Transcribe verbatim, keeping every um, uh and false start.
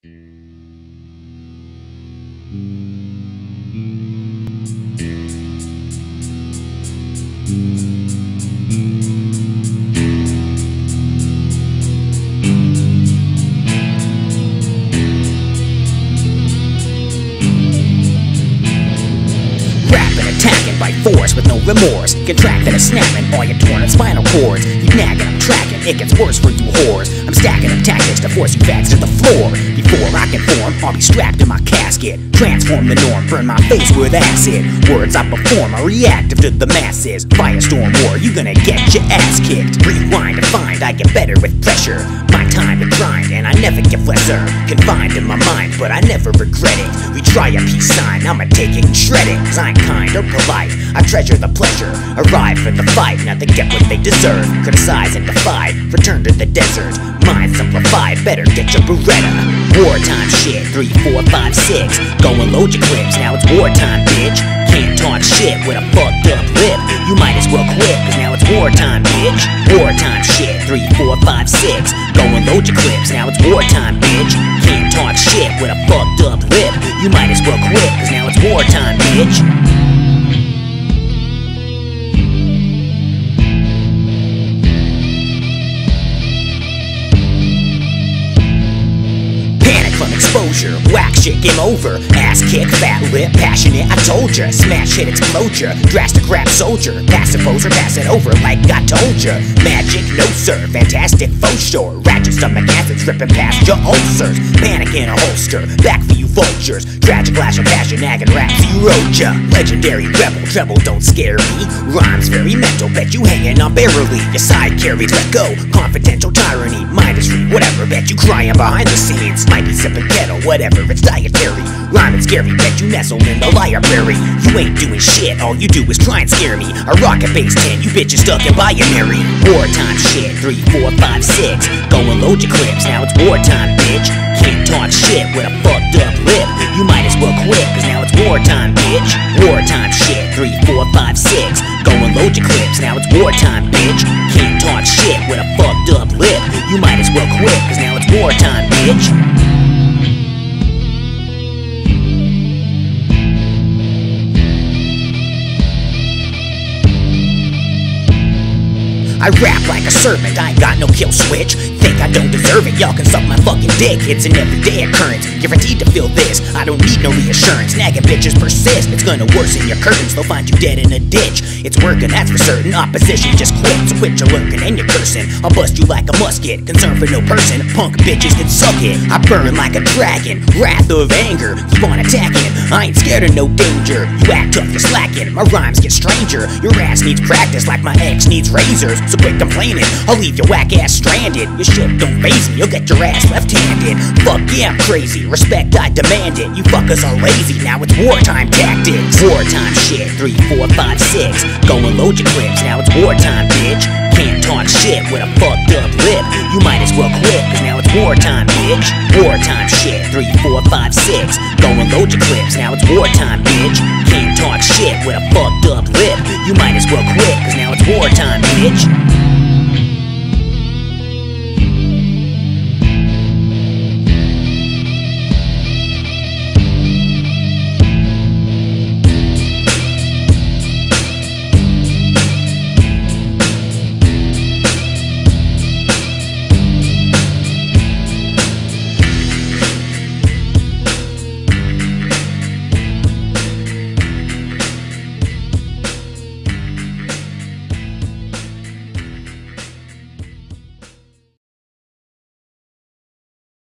Attacking by force with no remorse, contracting and snapping all your torn and spinal cords. You nagging, I'm tracking, it gets worse for you whores. I'm stacking up tactics to force you fags to the floor. Before I conform, I'll be strapped in my casket. Transform the norm, burn my face with acid. Words I perform are reactive to the masses. Firestorm war, you gonna get your ass kicked. Rewind and find, I get better with pressure. My time to grind, and I never get lesser. Confined in my mind, but I never regret it. Retry a peace sign, I'ma take it and shred it. Cause I ain't kind or polite, I treasure the pleasure. Arrive for the fight, now they get what they deserve. Criticize and defy, return to the desert. Mind simplified, better get your Beretta. Wartime shit, three, four, five, six. Go and load your clips, now it's wartime, bitch. Can't talk shit with a fucked up lip. You might as well quit, cause now it's wartime, bitch. Wartime shit, three, four, five, six. Go and load your clips, now it's wartime, bitch. Can't talk shit with a fucked up lip. You might as well quit, cause now it's wartime, bitch. From exposure, whack shit, game over. Ass kick, fat lip, passionate, I told ya. Smash hit, explode ya. Drastic rap soldier, passive poser, pass it over like I told ya. Magic, no sir, fantastic faux sure. Ratchet stomach acid dripping past your ulcers. Panic in a holster, back for you vultures. Tragic lash of passion, nagging raps, you rode ya. Legendary rebel, treble, don't scare me. Rhymes very mental, bet you hanging on barely. Your side carries, let go. Confidential tyranny, mind is free, whatever. Bet you crying behind the scenes. Might be sipping kettle, whatever, it's dietary. Rhyming scary, bet you nestle in the library. You ain't doing shit, all you do is try and scare me. A rocket base ten, you bitches stuck in binary. Wartime shit, three, four, five, six. Go and load your clips, now it's wartime, bitch. Can't talk shit with a fucked up lip. You might as well quit, cause now it's wartime, bitch. Wartime shit, three, four, five, six. Go and load your clips, now it's wartime, bitch. Can't talk shit with a fucked up lip. You might as well quit, cause now it's wartime, bitch. I rap like a servant, I ain't got no kill switch. Think I don't deserve it, y'all can suck my fucking dick. It's an everyday occurrence, guaranteed to feel this. I don't need no reassurance, nagging bitches persist. It's gonna worsen your curtains, they'll find you dead in a ditch. It's working, that's for certain, opposition just quit. So quit your lurking and your cursing, I'll bust you like a musket. Concern for no person, punk bitches can suck it. I burn like a dragon, wrath of anger. Keep on attacking, I ain't scared of no danger. You act tough, you're slacking, my rhymes get stranger. Your ass needs practice like my ex needs razors. So quit complaining, I'll leave your whack ass stranded. Your shit don't faze me, you'll get your ass left-handed. Fuck yeah, I'm crazy, respect I demand it. You fuckers are lazy, now it's wartime tactics. Wartime shit, three, four, five, six. Go and load your clips, now it's wartime, bitch. Can't talk shit with a fucked up lip. You might as well quit, cause now it's wartime, bitch. Wartime shit, three, four, five, six. Go and load your clips, now it's wartime, bitch. Can't talk shit with a fucked up lip. You might as well quit, cause now it's wartime, bitch.